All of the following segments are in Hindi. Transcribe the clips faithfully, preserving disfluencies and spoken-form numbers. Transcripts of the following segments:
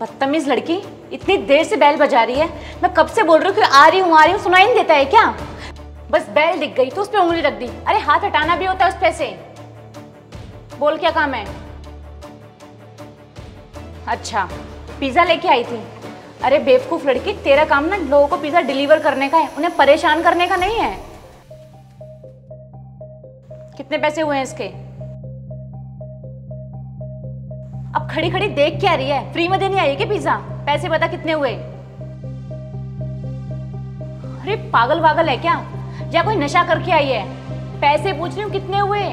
बदतमीज लड़की, इतनी देर से बेल बजा रही है। मैं कब से बोल रही हूँ कि आ रही हूँ आ रही हूँ, सुनाई नहीं देता है क्या? बस बेल दिख गई तो उस पर उंगली रख दी। अरे हाथ हटाना भी होता है उस पे से। बोल क्या काम है? अच्छा पिज्जा लेके आई थी। अरे बेवकूफ लड़की, तेरा काम ना लोगों को पिज्जा डिलीवर करने का है, उन्हें परेशान करने का नहीं है। कितने पैसे हुए हैं इसके? अब खड़ी खड़ी देख क्या रही है? फ्री में देने आई है क्या पिज्जा? पैसे बता कितने हुए? अरे पागल वागल है क्या, या कोई नशा करके आई है? पैसे पूछ रही हूँ कितने हुए?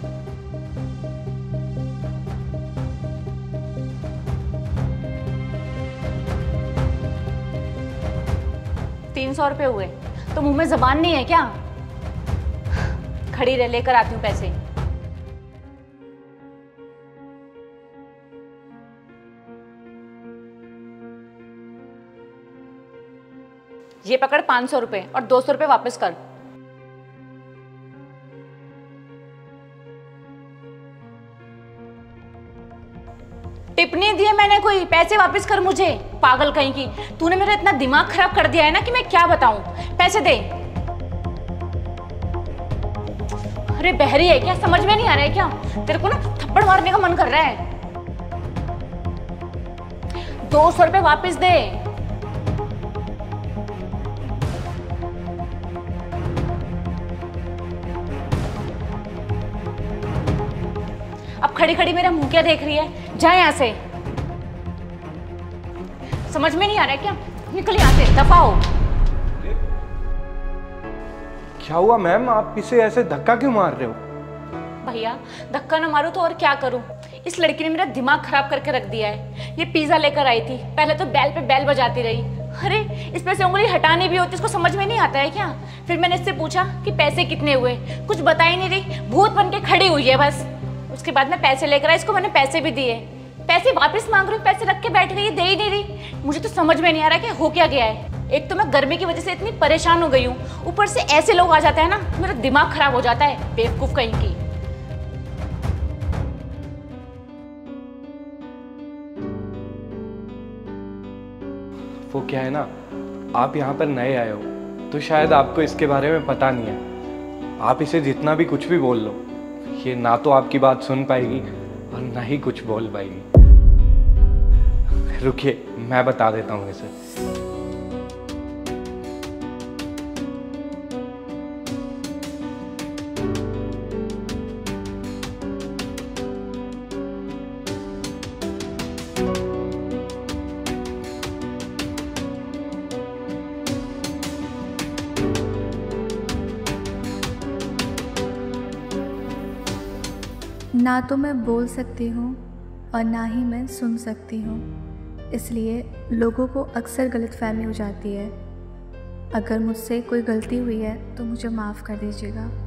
तीन सौ रुपए हुए। तो मुंह में जबान नहीं है क्या? खड़ी रह, लेकर आती हूँ पैसे। ये पकड़ पांच सौ रुपए और दो सौ रुपए वापस कर। टिप नहीं दिए मैंने कोई, पैसे वापस कर मुझे। पागल कहीं की, तूने मेरा इतना दिमाग खराब कर दिया है ना कि मैं क्या बताऊं। पैसे दे। अरे बहरी है क्या, समझ में नहीं आ रहा है क्या? तेरे को ना थप्पड़ मारने का मन कर रहा है। दो सौ रुपए वापस दे। अब खड़ी खड़ी मेरा मुंह क्या देख रही है? जा यहाँ से। समझ में नहीं आ रहा है क्या? निकल यहाँ से, दफा हो। क्या हुआ मैम, आप इसे ऐसे धक्का क्यों मार रहे हो? भैया धक्का ना मारूं तो और क्या करूं? इस लड़की ने मेरा दिमाग खराब करके रख दिया है। ये पिज्जा लेकर आई थी, पहले तो बैल पे बैल बजाती रही। अरे इसमें से उंगली हटानी भी होती, इसको समझ में नहीं आता है क्या? फिर मैंने इससे पूछा कि पैसे कितने हुए, कुछ बता ही नहीं रही, भूत बन के खड़ी हुई है बस। उसके बाद मैं पैसे लेकर आई, इसको मैंने पैसे भी दिए। पैसे वापस मांग रही हूँ, पैसे रख के बैठ गई, दे ही नहीं रही। मुझे तो समझ में नहीं आ रहा कि हो क्या गया है। एक तो मैं गर्मी की वजह से इतनी परेशान हो गई हूँ, ऊपर से ऐसे लोग आ जाते हैं ना, मेरा दिमाग खराब हो जाता है। बेवकूफ कहीं की। वो क्या है ना, आप यहाँ पर नए आए हो तो शायद आपको इसके बारे में पता नहीं है। आप इसे जितना भी कुछ भी बोल लो, ये ना तो आपकी बात सुन पाएगी और ना ही कुछ बोल पाएगी। रुकिए, मैं बता देता हूँ इसे। ना तो मैं बोल सकती हूँ और ना ही मैं सुन सकती हूँ, इसलिए लोगों को अक्सर गलतफहमी हो जाती है। अगर मुझसे कोई गलती हुई है तो मुझे माफ़ कर दीजिएगा।